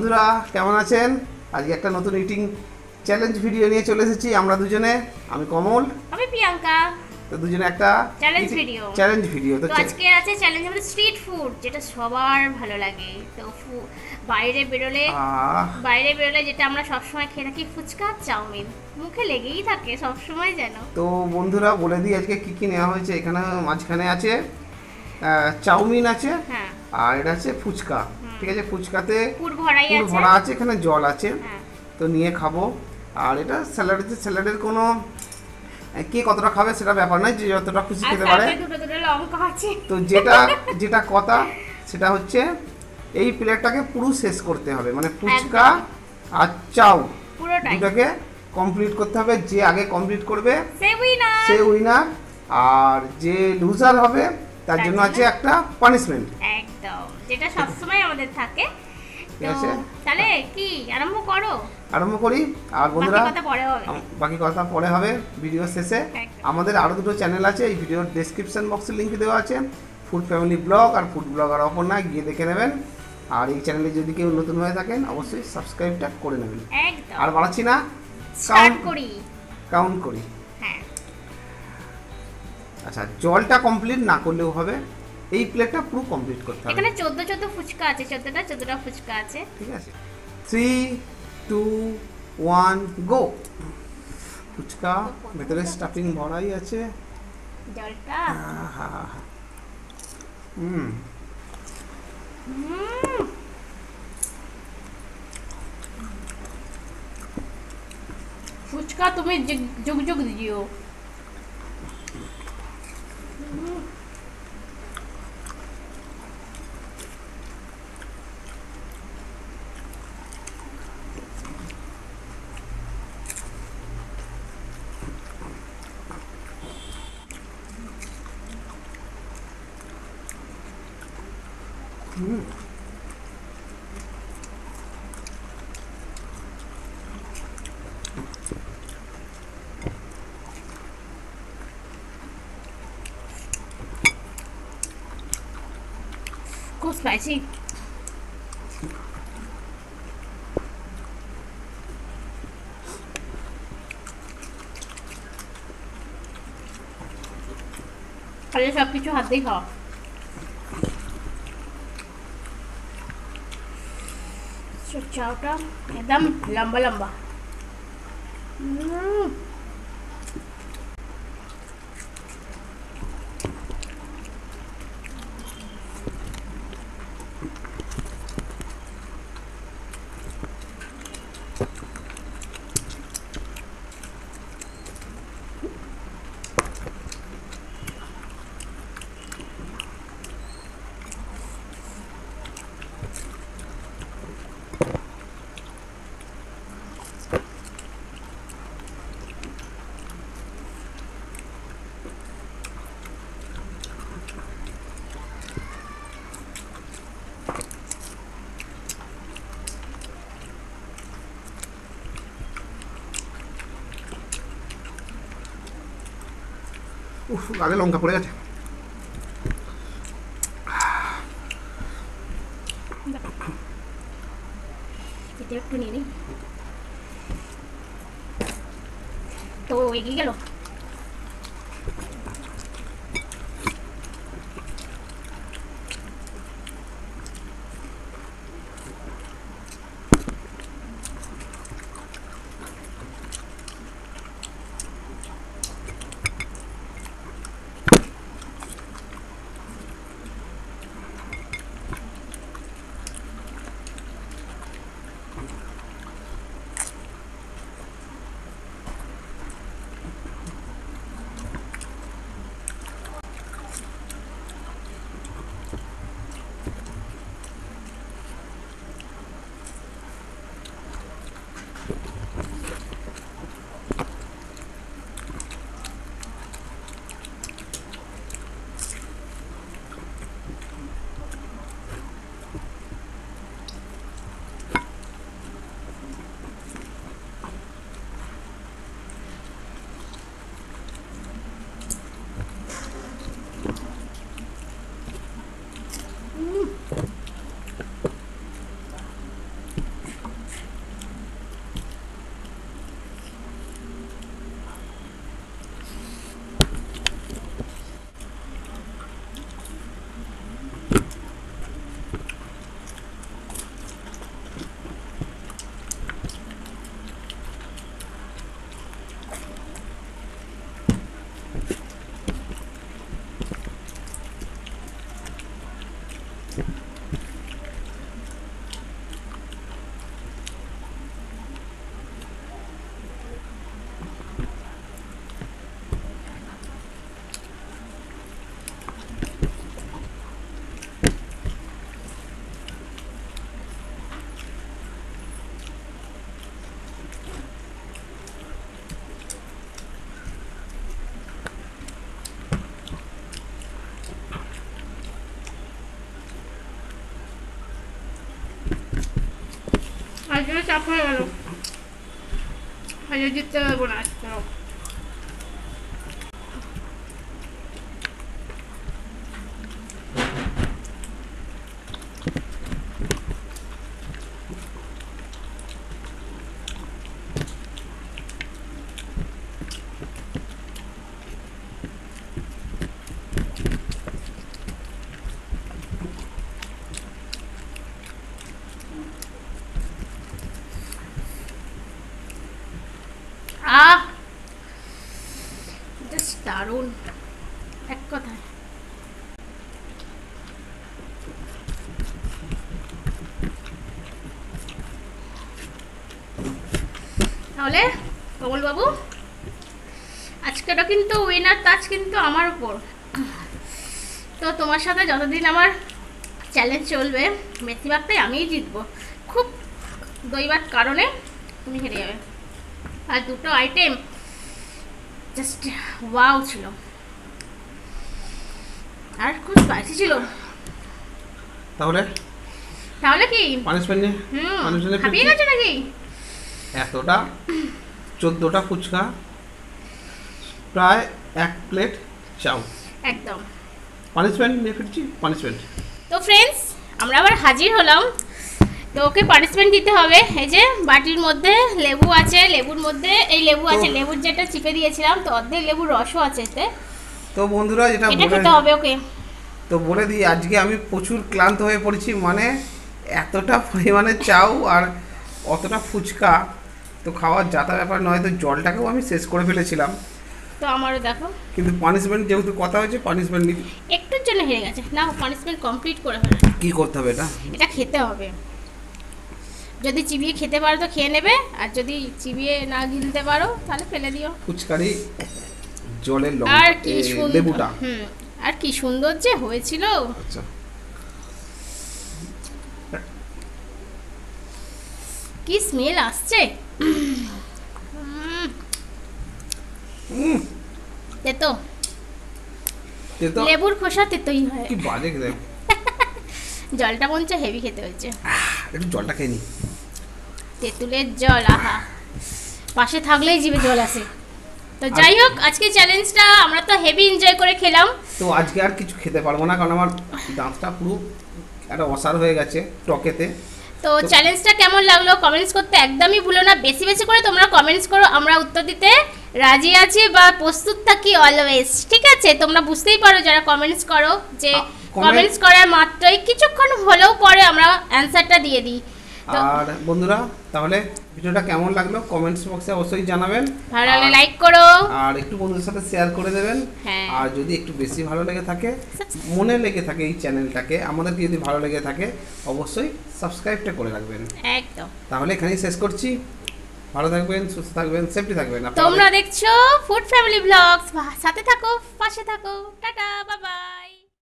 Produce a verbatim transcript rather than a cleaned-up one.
বন্ধুরা কেমন আছেন? আজকে একটা নতুন ইটিং চ্যালেঞ্জ ভিডিও নিয়ে চলে এসেছি আমরা দুজনে। আমি কমল, আমি প্রিয়াঙ্কা। তো দুজনে একটা চ্যালেঞ্জ ভিডিও চ্যালেঞ্জ ভিডিও তো আজকে আছে চ্যালেঞ্জ আমাদের স্ট্রিট ফুড, যেটা সবার ভালো লাগে। তো বাইরে বেরোলে বাইরে বেরোলে যেটা আমরা সবসময় খেয়ে থাকি, ফুচকা চাউমিন, মুখে লেগেই থাকে সবসময় যেন। তো বন্ধুরা বলে দিই আজকে কি কি নেওয়া হয়েছে। এখানে মাঝখানে আছে চাউমিন আছে, হ্যাঁ, আর এটা আছে ফুচকা। ঠিক আছে, ফুচকাতে পুর ভরাই আছে, ভরা আছে, এখানে জল আছে। তো নিয়ে খাবো। আর এটা স্যালাড আছে, স্যালাডের কোনো কে কতটা খাবে সেটা ব্যাপার নয়, যে যতটা খুশি খেতে পারে। তো যেটা যেটা কথা সেটা হচ্ছে এই প্লেটটাকে পুরো শেষ করতে হবে, মানে ফুচকা আর চাউ দুটাকে কমপ্লিট করতে হবে। যে আগে কমপ্লিট করবে সে উইনার, আর যে লুজার হবে তার জন্য আছে একটা পানিশমেন্ট, একদম যেটা সবসময় আমাদের থাকে। ঠিক আছে, তাহলে কি আরম্ভ করো? আরম্ভ করি। আর বন্ধুরা বাকি কথা পরে হবে ভিডিও শেষে। আমাদের আরো দুটো চ্যানেল আছে, এই ভিডিওর ডেসক্রিপশন বক্সে লিংক দেওয়া আছে, ফুড ফ্যামিলি ব্লগ আর ফুড ব্লগার অপর্ণা, গিয়ে দেখে নেবেন। আর এই চ্যানেলে যদি কেউ নতুন হয়ে থাকেন অবশ্যই সাবস্ক্রাইবটা করে নেবেন। আর বাড়াচ্ছি না, কাউন্ট করি কাউন্ট করি হ্যাঁ। আচ্ছা, জলটা কমপ্লিট না করলেও হবে, এই প্লেটটা পুরো কমপ্লিট করতে হবে। এখানে চোদ্দ চোদ্দ ফুচকা আছে, চোদ্দটা চোদ্দটা ফুচকা আছে। ঠিক আছে, three two one go. Phuchka ভেতরে স্টাফিং ভরাই আছে, জলটা হুম ফুচকা তুমি যুগ যুগ দিও। হুম খুব স্পাইসি। তাহলে সব কিছু হাত দিয়ে খাওয়া। চাউটা একদম লম্বা লম্বা। উফ, গালে লঙ্কা পড়ে গেছে। এটা একটু নিয়ে নিই, তো এগিয়ে গেল। আজকে চাপ হয়ে গেল, আজকে জিততে পারবো না। চলো আহ জাস্ট দারুণ এক কথায়। তাহলে কমল বাবু আজকেটা কিন্তু উইনার তাজ কিন্তু আমার উপর। তো তোমার সাথে যতদিন আমার চ্যালেঞ্জ চলবে বেশিরভাগটাই আমিই জিতবো, খুব দৈবাত কারণে তুমি হেরে যাবে। আর দুটো আইটেম জাস্ট ওয়াও ছিল, আর খুব স্পাইসি ছিল। তাহলে তাহলে কি পানিশমেন্ট নে, হুম পানিশমেন্ট হাঁপিয়ে গেছে নাকি? এতটা চোদ্দোটা ফুচকা, প্রায় এক প্লেট চাউ, একদম পানিশমেন্ট নিয়ে ফিরছি পানিশমেন্ট। তো ফ্রেন্ডস আমরা আবার হাজির হলাম, তো ওকে পানিশমেন্ট দিতে হবে। এই যে বাটির মধ্যে লেবু আছে, লেবুর মধ্যে এই লেবু আছে, লেবুর যেটা চিপে দিয়েছিলাম তো অর্ধেক লেবুর রসও আছে এতে। তো বন্ধুরা যেটা এটা খেতে হবে ওকে। তো বলে দিই আজকে আমি প্রচুর ক্লান্ত হয়ে পড়েছি, মানে এতটা পরিমাণে চাউ আর অতটা ফুচকা তো খাওয়ার যাতা ব্যাপার নয়। তো জলটাকেও আমি শেষ করে ফেলেছিলাম, তো আমারও দেখো। কিন্তু পানিশমেন্ট যেহেতু কথা হয়েছে পানিশমেন্ট নিতে একটুর জন্য হেরে গেছে না, পানিশমেন্ট কমপ্লিট করে ফেলে। কি করতে হবে এটা? এটা খেতে হবে, যদি চিবিয়ে খেতে পারো তো খেয়ে নেবে, আর যদি চিবিয়ে না গিলতে পারো তাহলে ফেলে দিও। ফুচকারি জলের লবণ আর কি সুন্দর, লেবুটা হুম আর কি সুন্দর যে হয়েছিল। আচ্ছা কি স্মেল আসছে, হুম তেতো তেতো, লেবুর খোসা তেতোই হয়। কি বাজে খেতে। জলটা মনে হেভি খেতে হয়েছে, একটু জলটা খেয়ে নি। তেঁতুলের জল আহা, পাশে থাকলেই জিভে জল আসে। তো যাই হোক আজকে চ্যালেঞ্জটা আমরা তো হেভি এনজয় করে খেলাম। তো আজকে আর কিছু খেতে পারবো না, কারণ আমার দাঁতটা পুরো একটা অসার হয়ে গেছে টকেতে। তো চ্যালেঞ্জটা কেমন লাগলো কমেন্টস করতে একদমই ভুলো না, বেশি বেশি করে তোমরা কমেন্টস করো, আমরা উত্তর দিতে রাজি আছি বা প্রস্তুত থাকি অলওয়েজ। ঠিক আছে, তোমরা বুঝতেই পারো যারা কমেন্টস করো যে কমেন্টস করার মাত্রই কিছুক্ষণ হলেও পরে আমরা অ্যানসারটা দিয়ে দিই। আর বন্ধুরা তাহলে ভিডিওটা কেমন লাগলো কমেন্টস বক্সে অবশ্যই জানাবেন, ভালো লাগলে লাইক করো আর একটু বন্ধুদের সাথে শেয়ার করে দেবেন। হ্যাঁ। আর যদি একটু বেশি ভালো লেগে থাকে, মনে লেগে থাকে এই চ্যানেলটাকে, আমাদেরকে যদি ভালো লেগে থাকে অবশ্যই সাবস্ক্রাইবটা করে রাখবেন। একদম। তাহলে এখানেই শেষ করছি, ভালো থাকবেন, সুস্থ থাকবেন, সেফটি থাকবেন। তোমরা দেখছো ফুড ফ্যামিলি ব্লগস, সাথে থাকো, পাশে থাকো, টাটা, বাই বাই।